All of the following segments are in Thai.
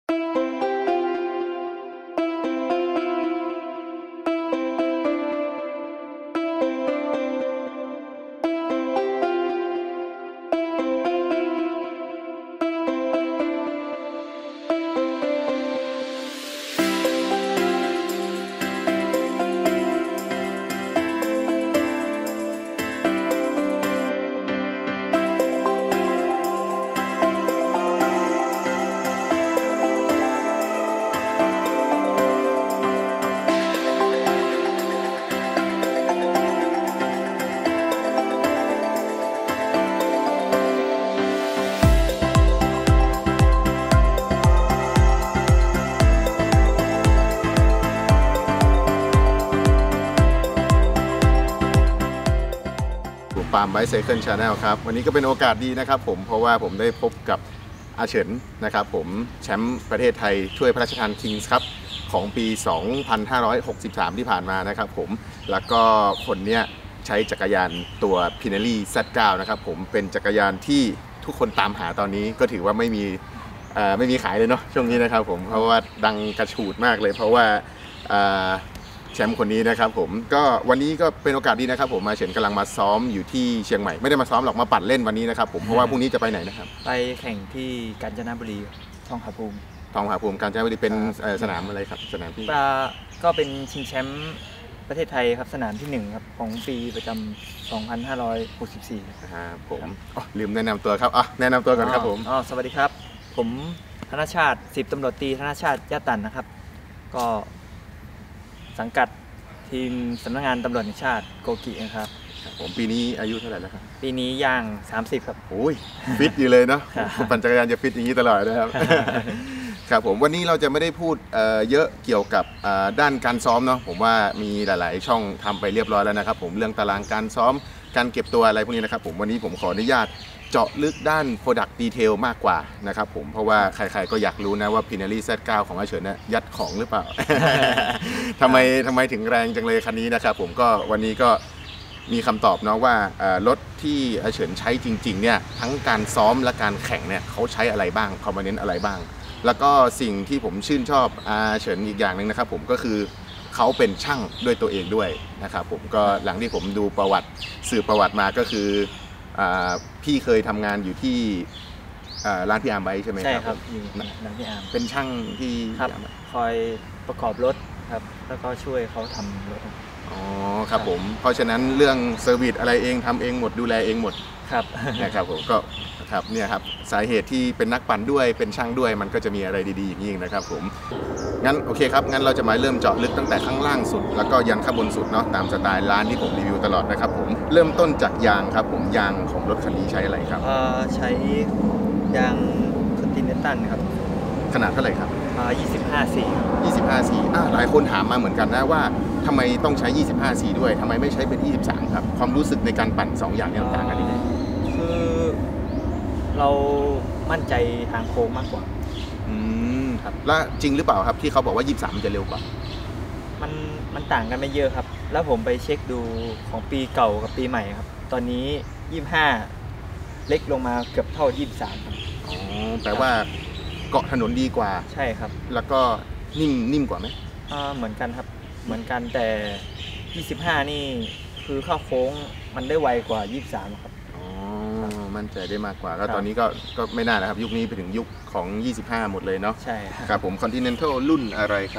ปาล์มไบค์ไซเคิลชาแนลครับวันนี้ก็เป็นโอกาสดีนะครับผมเพราะว่าผมได้พบกับอาเฉินนะครับผมแชมป์ประเทศไทยช่วยพระราชทานคิงส์ครับของปี 2563 ที่ผ่านมานะครับผมแล้วก็คนเนี้ยใช้จักรยานตัว Pinelli Z9 นะครับผมเป็นจักรยานที่ทุกคนตามหาตอนนี้ก็ถือว่าไม่มีขายเลยเนาะช่วงนี้นะครับผมเพราะว่าดังกระฉูดมากเลยเพราะว่าแชมป์คนนี้นะครับผมก็วันนี้ก็เป็นโอกาสดีนะครับผมมาเฉินกำลังมาซ้อมอยู่ที่เชียงใหม่ไม่ได้มาซ้อมหรอกมาปั่นเล่นวันนี้นะครับผมเพราะว่าพรุ่งนี้จะไปไหนนะครับไปแข่งที่กาญจนบุรีทองผาภูมิกาญจนบุรีเป็นสนามอะไรครับสนามที่ก็เป็นชิงแชมป์ประเทศไทยครับสนามที่1ครับของปีประจำ 2564 ครับผมลืมแนะนำตัวครับแนะนำตัวก่อนครับผมสวัสดีครับผมธนชาติ10ตำรวจตรีธนชาติยะตันนะครับก็สังกัดทีมสำนักงานตำรวจแห่งชาติโกกินะครับผมปีนี้อายุเท่าไหร่แล้วครับปีนี้ย่าง30ครับโอ้ยฟิตอยู่เลยเนาะปั่นจักรยานจะฟิตอย่างนี้ตลอดนะครับครับผมวันนี้เราจะไม่ได้พูดเยอะเกี่ยวกับด้านการซ้อมเนาะผมว่ามีหลายๆช่องทำไปเรียบร้อยแล้วนะครับผมเรื่องตารางการซ้อมการเก็บตัวอะไรพวกนี้นะครับผมวันนี้ผมขออนุญาตเจาะลึกด้าน Product Detail มากกว่านะครับผมเพราะว่าใครๆก็อยากรู้นะว่า Pinelli Z9 ของอาเฉินเนี่ยยัดของหรือเปล่า ทำไมถึงแรงจังเลยคันนี้นะครับผมก็วันนี้ก็มีคำตอบเนาะว่ารถที่อาเฉินใช้จริงๆเนี่ยทั้งการซ้อมและการแข่งเนี่ยเขาใช้อะไรบ้างคอมโพเนนต์อะไรบ้างแล้วก็สิ่งที่ผมชื่นชอบอาเฉินอีกอย่างหนึ่งนะครับผมก็คือเขาเป็นช่างด้วยตัวเองด้วยนะครับผมก็หลังที่ผมดูประวัติสืบประวัติมาก็คือพี่เคยทำงานอยู่ที่ร้านพี่อาร์มไบค์ใช่ไหมครับใช่ครับอยู่ร้านพี่อาร์มเป็นช่างที่คอยประกอบรถครับแล้วก็ช่วยเขาทำรถครับผมเพราะฉะนั้นเรื่องเซอร์วิสอะไรเองทำเองหมดดูแลเองหมดครับนะครับผมก็ครับเนี่ยครับสาเหตุที่เป็นนักปั่นด้วยเป็นช่างด้วยมันก็จะมีอะไรดีๆอย่างนี้นะครับผมงั้นโอเคครับงั้นเราจะมาเริ่มเจาะลึกตั้งแต่ข้างล่างสุดแล้วก็ยันข้างบนสุดเนาะตามสไตล์ร้านที่ผมรีวิวตลอดนะครับผมเริ่มต้นจากยางครับผมยางของรถคันนี้ใช้อะไรครับใช้ยางคอนติเนนตัลครับขนาดเท่าไหร่ครับ 25 ซีหลายคนถามมาเหมือนกันนะว่าทำไมต้องใช้25 ซีด้วยทำไมไม่ใช้เป็น23ครับความรู้สึกในการปั่น2อย่างนี้ต่างกันยังไงคือเรามั่นใจทางโค้งมากกว่าครับแล้วจริงหรือเปล่าครับที่เขาบอกว่า23มันจะเร็วกว่ามันต่างกันไม่เยอะครับแล้วผมไปเช็คดูของปีเก่ากับปีใหม่ครับตอนนี้25เล็กลงมาเกือบเท่า23ครับแปลว่าเกาะถนนดีกว่าใช่ครับแล้วก็นิ่มกว่าไหมเหมือนกันครับเหมือนกันแต่25นี่คือเข้าโค้งมันได้ไวกว่า23ครับมั่นใจได้มากกว่าแล้วตอนนี้ก็ไม่น่านะครับยุคนี้ไปถึงยุคของ25หมดเลยเนาะใช่ครับผม Continental รุ่นอะไรครับ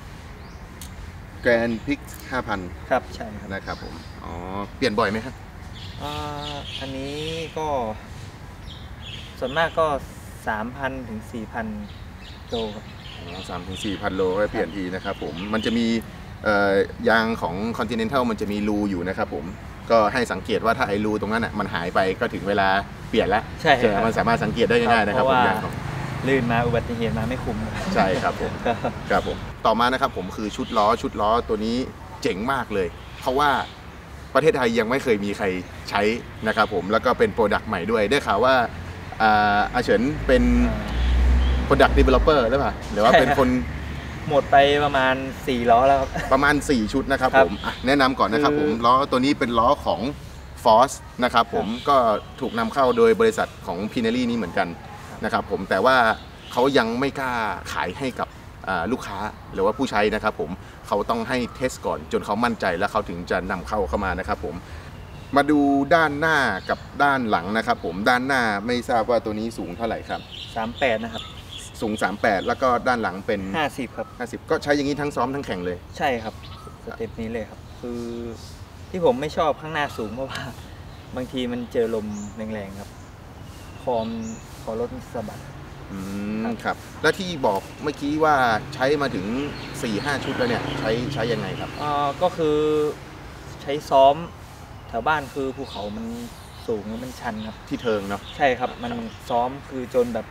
Grand Prix 5,000 ครับใช่ครับนะครับผมเปลี่ยนบ่อยไหมครับอันนี้ก็ส่วนมากก็ 3,000 ถึง 4,000 โลครับ 3,000 ถึง 4,000 โลก็เปลี่ยนทีนะครับผมมันจะมียางของ Continental มันจะมีรูอยู่นะครับผมก็ให้สังเกตว่าถ้าไอ้รูตรงนั้นมันหายไปก็ถึงเวลาเปลี่ยนแล้วใช่มันสามารถสังเกตได้ง่ายๆนะครับผมลื่นมาอุบัติเหตุมาไม่คุ้มใช่ครับผมต่อมานะครับผมคือชุดล้อตัวนี้เจ๋งมากเลยเพราะว่าประเทศไทยยังไม่เคยมีใครใช้นะครับผมแล้วก็เป็นโปรดักต์ใหม่ด้วยได้ข่าวว่าอาเฉินเป็น Product Developer หรือเปล่าหรือว่าเป็นคนหมดไปประมาณ4ล้อแล้วครับประมาณ4ชุดนะครับผมแนะนำก่อนนะครับผมล้อตัวนี้เป็นล้อของ Force นะครับผมก็ถูกนำเข้าโดยบริษัทของ Pinelli นี้เหมือนกันนะครับผมแต่ว่าเขายังไม่กล้าขายให้กับลูกค้าหรือว่าผู้ใช้นะครับผมเขาต้องให้เทสก่อนจนเขามั่นใจแล้วเขาถึงจะนำเข้ามานะครับผมมาดูด้านหน้ากับด้านหลังนะครับผมด้านหน้าไม่ทราบว่าตัวนี้สูงเท่าไหร่ครับ 38นะครับสูง38แล้วก็ด้านหลังเป็น 50ครับ 50ก็ใช้อย่างนี้ทั้งซ้อมทั้งแข่งเลยใช่ครับสเต็ปนี้เลยครับคือที่ผมไม่ชอบข้างหน้าสูงเพราะว่าบางทีมันเจอลมแรงๆครับคอรถสะบัดครับแล้วที่บอกเมื่อกี้ว่าใช้มาถึง 4-5 ชุดแล้วเนี่ยใช้ยังไงครับก็คือใช้ซ้อมแถวบ้านคือภูเขามันสูงมันชันครับที่เทิงเนาะใช่ครับมันซ้อมคือจนแบบ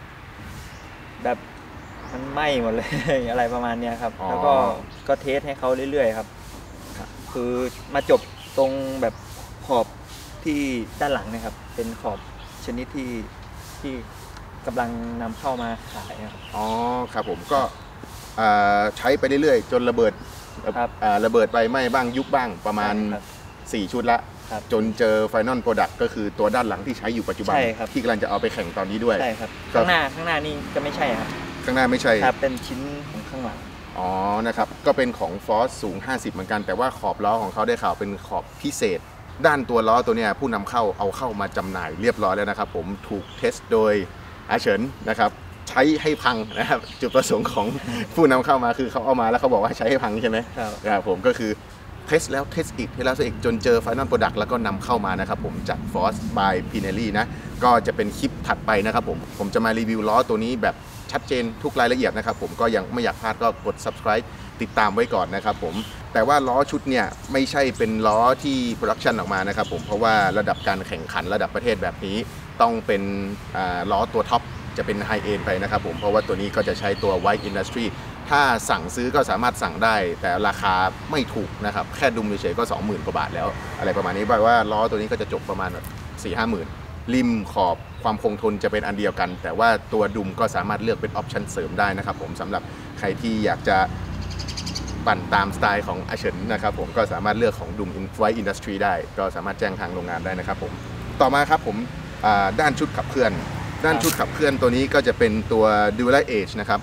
มันไหม้หมดเลย อะไรประมาณนี้ครับแล้วก็เทสให้เขาเรื่อยๆครับคือมาจบตรงแบบขอบที่ด้านหลังนะครับเป็นขอบชนิดที่กำลังนำเข้ามาขายครับครับผมก็ใช้ไปเรื่อยๆจนระเบิดไปไหม้บ้างยุบบ้างประมาณ4 ชุดละจนเจอ Final Product ก็คือตัวด้านหลังที่ใช้อยู่ปัจจุบันที่กำลังจะเอาไปแข่งตอนนี้ด้วยใช่ครับข้างหน้านี่จะไม่ใช่ครับข้างหน้าไม่ใช่ครับเป็นชิ้นของข้างหลังนะครับก็เป็นของ Force สูง50เหมือนกันแต่ว่าขอบล้อของเขาได้ข่าวเป็นขอบพิเศษด้านตัวล้อตัวนี้ผู้นำเข้าเอาเข้ามาจำหน่ายเรียบร้อยแล้วนะครับผมถูกเทสโดยอาเฉินนะครับใช้ให้พังนะครับจุดประสงค์ของผู้นำเข้ามาคือเขาเอามาแล้วเขาบอกว่าใช้ให้พังใช่ไหมครับผมก็คือเทสแล้วเทสอีกเทสแล้วอีกจนเจอ Final Product แล้วก็นำเข้ามานะครับผมจาก Force by Pinelli นะก็จะเป็นคลิปถัดไปนะครับผมจะมารีวิวล้อตัวนี้แบบชัดเจนทุกรายละเอียดนะครับผมก็ยังไม่อยากพลาดก็กด subscribe ติดตามไว้ก่อนนะครับผมแต่ว่าล้อชุดเนี่ยไม่ใช่เป็นล้อที่โปรดักชันออกมานะครับผมเพราะว่าระดับการแข่งขันระดับประเทศแบบนี้ต้องเป็นล้อตัวท็อปจะเป็นไฮเอนด์ไปนะครับผมเพราะว่าตัวนี้ก็จะใช้ตัว White Industry ถ้าสั่งซื้อก็สามารถสั่งได้แต่ราคาไม่ถูกนะครับแค่ดุมเฉยๆก็ 20,000 กว่าบาทแล้วอะไรประมาณนี้แปลว่าล้อตัวนี้ก็จะจบประมาณ 4-5 หมื่นริมขอบความคงทนจะเป็นอันเดียวกันแต่ว่าตัวดุมก็สามารถเลือกเป็นออปชั่นเสริมได้นะครับผมสำหรับใครที่อยากจะปั่นตามสไตล์ของอาเฉินนะครับผมก็สามารถเลือกของดุม White Industry ได้ก็สามารถแจ้งทางโรงงานได้นะครับผมต่อมาครับผมด้านชุดขับเคลื่อนตัวนี้ก็จะเป็นตัว Dual Edge นะครับ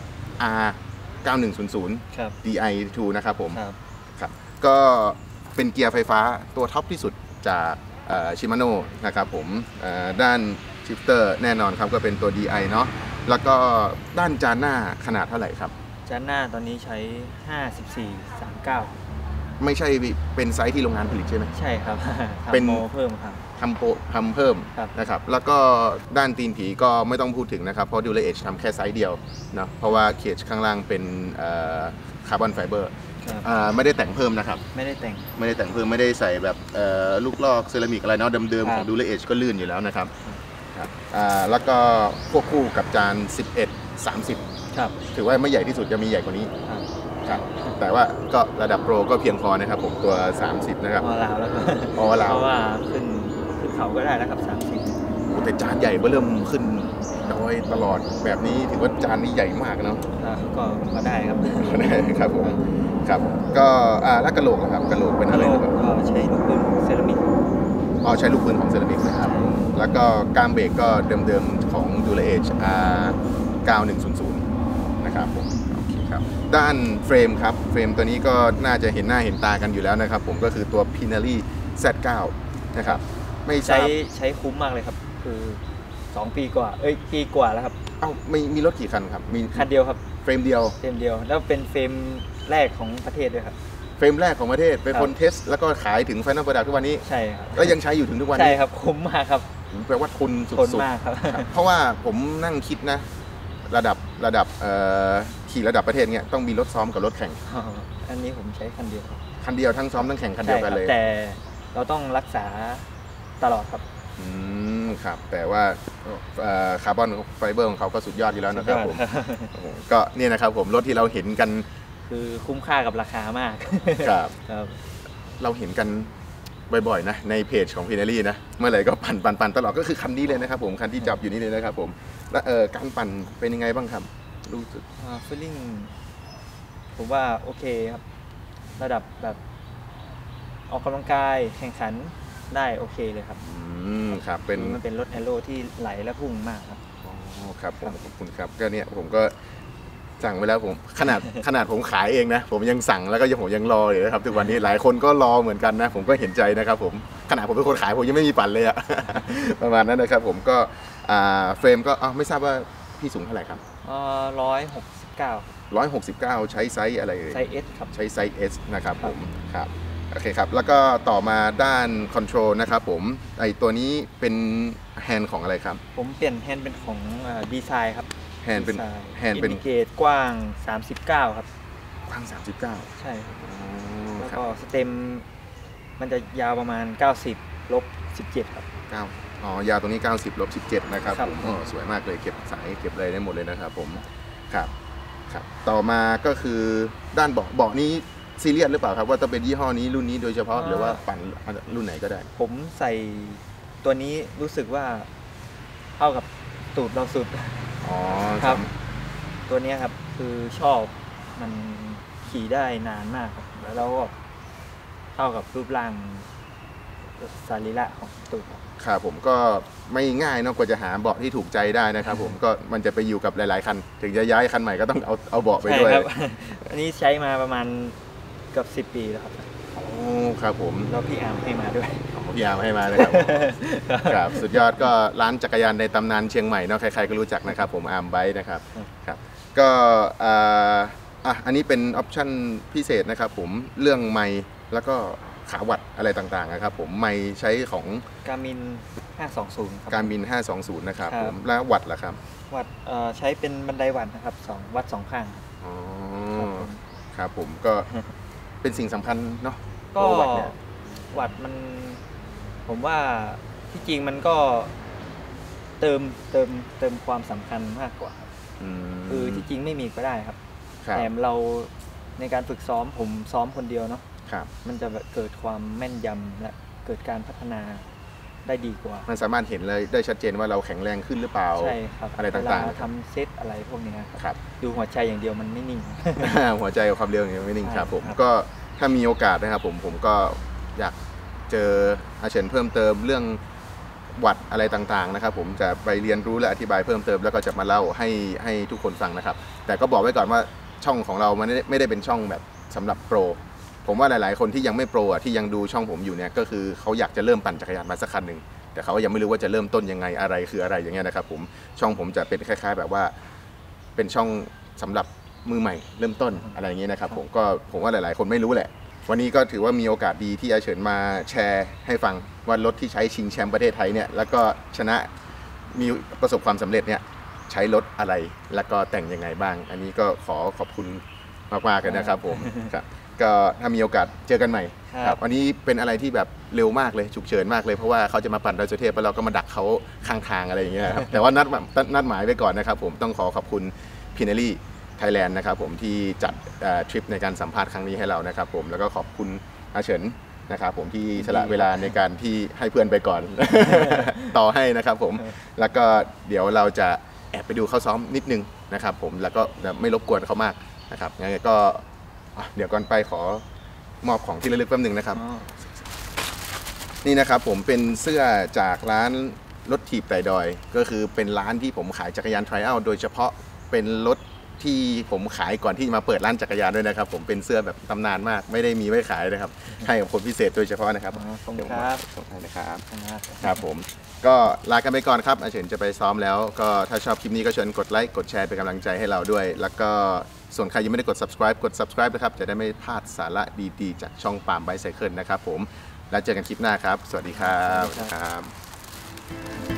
R9100 Di2 นะครับผมครับก็เป็นเกียร์ไฟฟ้าตัวท็อปที่สุดจากชิมาโน่นะครับผมด้านชิฟเตอร์แน่นอนครับก็เป็นตัว DI เนาะแล้วก็ด้านจานหน้าขนาดเท่าไหร่ครับจานหน้าตอนนี้ใช้54-39 ไม่ใช่เป็นไซส์ที่โรงงานผลิตใช่ไหมใช่ครับเป็นโมเพิ่มครับทำเพิ่มนะครับแล้วก็ด้านตีนผีก็ไม่ต้องพูดถึงนะครับเพราะ Dual Edge ทำแค่ไซส์เดียวเนาะเพราะว่าเคจข้างล่างเป็นคาร์บอนไฟเบอร์ไม่ได้แต่งเพิ่มนะครับไม่ได้แต่งเพิ่มไม่ได้ใส่แบบลูกลอกเซรามิกอะไรเนาะเดิมๆของ Dual Edge ก็ลื่นอยู่แล้วนะครับแล้วก็ควบคู่กับจาน11-30ถือว่าไม่ใหญ่ที่สุดจะมีใหญ่กว่านี้ครับแต่ว่าก็ระดับโปรก็เพียงพอนะครับผมตัว30นะครับพอแล้วเพราะว่าขึ้นเขาก็ได้แล้วครับ30 แต่จานใหญ่เริ่มขึ้นดอยตลอดแบบนี้ถือว่าจานนี้ใหญ่มากเนาะก็ได้ครับได้ครับผมครับก็แล้วกระโหลกนะครับกระโหลกเป็นอะไรครับใช้ลูกปืนเซรามิกใช้ลูกปืนของเซรามิกนะครับแล้วก็กามเบรกก็เดิมๆของ Dual Edge R9100นะครับผมโอเคครับด้านเฟรมครับเฟรมตัวนี้ก็น่าจะเห็นหน้าเห็นตากันอยู่แล้วนะครับผมก็คือตัว Pinelli Z9 นะครับไม่ใช้คุ้มมากเลยครับคือ2 ปีกว่าปีกว่าแล้วครับมีรถกี่คันครับมีคันเดียวครับเฟรมเดียวแล้วเป็นเฟรมแรกของประเทศด้วยครับเฟรมแรกของประเทศเป็นคนเทสแล้วก็ขายถึง Final Product ทุกวันนี้ใช่ครับแล้วยังใช้อยู่ถึงทุกวันนี้ใช่ครับคุ้มมากครับแปลว่าทุนสุดๆมากครับเพราะว่าผมนั่งคิดนะระดับขี่ระดับประเทศเนี่ยต้องมีรถซ้อมกับรถแข่งอันนี้ผมใช้คันเดียวทั้งซ้อมทั้งแข่งคันเดียวกันเลยแต่เราต้องรักษาตลอดครับครับแต่ว่าคาร์บอนไฟเบอร์ของเขาก็สุดยอดอยู่แล้วนะครับผมก็เนี่ยนะครับผมรถที่เราเห็นกันคือคุ้มค่ากับราคามากครับเราเห็นกันบ่อยๆนะในเพจของ Pinelli นะเมื่อไหร่ก็ปั่นตลอดก็คือคันนี้เลยนะครับผมคันที่จับอยู่นี่เลยนะครับผมและการปั่นเป็นยังไงบ้างครับรู้สึกฟีลลิ่งผมว่าโอเคครับระดับแบบออกกำลังกายแข่งขันได้โอเคเลยครับครับมันเป็นรถแอโร่ที่ไหลและพุ่งมากครับครับผมขอบคุณครับก็เนี่ยผมก็สั่งไว้แล้วผมขนาดผมขายเองนะผมยังสั่งแล้วก็ผมยังรออยู่นะครับทุกวันนี้หลายคนก็รอเหมือนกันนะผมก็เห็นใจนะครับผมขนาดผมเป็นคนขายผมยังไม่มีปั่นเลยอะ ประมาณนั้นนะครับผมก็เฟรมก็ไม่ทราบว่าพี่สูงเท่าไหร่ครับ 169 ใช้ไซส์อะไรเอ่ยไซส์ S ครับใช้ไซส์ S นะครับผมครับโอเคครับแล้วก็ต่อมาด้านคอนโทรลนะครับผมไอตัวนี้เป็นแฮนด์ของอะไรครับผมเปลี่ยนแฮนด์เป็นของดีไซน์ครับแฮนด์เป็นอินดิเกตกว้าง 39 ครับกว้าง39 ใช่ครับอ๋อแล้วครับก็สเต็มมันจะยาวประมาณ 90 ลบ 17 ครับยาวตรงนี้90 ลบ 17นะครับครับผมสวยมากเลยเก็บสายเก็บอะไรได้หมดเลยนะครับผมครับต่อมาก็คือด้านเบาะนี้ซีเรียสหรือเปล่าครับว่าต้องเป็นยี่ห้อนี้รุ่นนี้โดยเฉพาะหรือว่าปั่นรุ่นไหนก็ได้ผมใส่ตัวนี้รู้สึกว่าเข้ากับตูดเราสุดอ๋อครับ ตัวนี้ครับคือชอบมันขี่ได้นานมากครับแล้วเราก็เข้ากับรูปร่างสรีระของตูดครับครับผมก็ไม่ง่ายเนอะกว่าจะหาเบาะที่ถูกใจได้นะครับผมก็มันจะไปอยู่กับหลายๆคันถึงจะย้ายคันใหม่ก็ต้องเอาเบาะไปด้วยใช่ครับ อันนี้ใช้มาประมาณเกือบ10 ปีแล้วครับโอ้ครับผมแล้วพี่อาร์มให้มาด้วยพี่อาร์มให้มานะครับ ครับสุดยอดก็ร้านจักรยานในตำนานเชียงใหม่เนาะใครๆก็รู้จักนะครับผมอาร์มไบค์นะครับครับก็อันนี้เป็นออปชั่นพิเศษนะครับผมเรื่องไมค์แล้วก็ขาวัดอะไรต่างๆนะครับผมไมค์ใช้ของ Garmin 520 ครับ Garmin 520นะครับครับผมแล้ววัดล่ะครับวัดใช้เป็นบันไดวัดนะครับวัด 2 ข้างอ๋อครับผมครับผมก็เป็นสิ่งสำคัญเนาะก็ตัววัดเนี่ยวัดมันผมว่าที่จริงมันก็เติมความสำคัญมากกว่า คือที่จริงไม่มีก็ได้ครับครับแต่เราในการฝึกซ้อมผมซ้อมคนเดียวเนาะครับมันจะเกิดความแม่นยำและเกิดการพัฒนาได้ดีกว่ามันสามารถเห็นเลยได้ชัดเจนว่าเราแข็งแรงขึ้นหรือเปล่าใช่ครับอะไรต่างๆเวลาทำเซตอะไรพวกนี้ครับครับดูหัวใจอย่างเดียวมันไม่นิ่งหัวใจกับความเร็วอย่างนี้ไม่นิ่งครับผมครับก็ถ้ามีโอกาสนะครับผมก็อยากเจออาเฉินเพิ่มเติมเรื่องวัดอะไรต่างๆนะครับผมจะไปเรียนรู้และอธิบายเพิ่มเติมแล้วก็จะมาเล่าให้ทุกคนฟังนะครับแต่ก็บอกไว้ก่อนว่าช่องของเรามันไม่ได้เป็นช่องแบบสำหรับโปรผมว่าหลายๆคนที่ยังไม่โปรที่ยังดูช่องผมอยู่เนี่ยก็คือเขาอยากจะเริ่มปั่นจักรยานมาสักคันหนึ่งแต่เขายังไม่รู้ว่าจะเริ่มต้นยังไงอะไรคืออะไรอย่างเงี้ยนะครับผมช่องผมจะเป็นคล้ายๆแบบว่าเป็นช่องสำหรับมือใหม่เริ่มต้นอะไรอย่างเงี้ยนะครับผมว่าหลายๆคนไม่รู้แหละวันนี้ก็ถือว่ามีโอกาสดีที่อาเฉินมาแชร์ให้ฟังว่ารถที่ใช้ชิงแชมป์ประเทศไทยเนี่ยแล้วก็ชนะมีประสบความสำเร็จเนี่ยใช้รถอะไรแล้วก็แต่งยังไงบ้างอันนี้ก็ขอบคุณมากๆเลยนะครับผมครับก็ถ้ามีโอกาสเจอกันใหม่ครับวันนี้เป็นอะไรที่แบบเร็วมากเลยฉุกเฉินมากเลยเพราะว่าเขาจะมาปั่นดอยสุเทพแล้วเราก็มาดักเขาข้างทางอะไรอย่างเงี้ยครับแต่ว่านัดหมายไว้ก่อนนะครับผมต้องขอบคุณพินารี่ไทยแลนด์นะครับผมที่จัดทริปในการสัมภาษณ์ครั้งนี้ให้เรานะครับผมแล้วก็ขอบคุณอาเฉินนะครับผมที่สละเวลาในการที่ให้เพื่อนไปก่อน ต่อให้นะครับผมแล้วก็เดี๋ยวเราจะแอบไปดูเขาซ้อมนิดนึงนะครับผมแล้วก็ไม่รบกวนเขามากนะครับงั้นก็เดี๋ยวก่อนไปขอมอบของที่ระลึกแป๊บหนึ่งนะครับนี่นะครับผมเป็นเสื้อจากร้านรถถีบไต่ดอยก็คือเป็นร้านที่ผมขายจักรยานไทรอัลโดยเฉพาะเป็นรถที่ผมขายก่อนที่มาเปิดร้านจักรยานด้วยนะครับผมเป็นเสื้อแบบตำนานมากไม่ได้มีไว้ขายนะครับให้กับคนพิเศษโดยเฉพาะนะครับขอบคุณครับส่งให้นะครับครับผมก็ลากันไปก่อนครับอาเฉินจะไปซ้อมแล้วก็ถ้าชอบคลิปนี้ก็เชิญกดไลค์กดแชร์เป็นกำลังใจให้เราด้วยแล้วก็ส่วนใครยังไม่ได้กด subscribe นะครับจะได้ไม่พลาดสาระดีๆจากช่องปาล์มไบค์ไซเคิลนะครับผมแล้วเจอกันคลิปหน้าครับสวัสดีครับ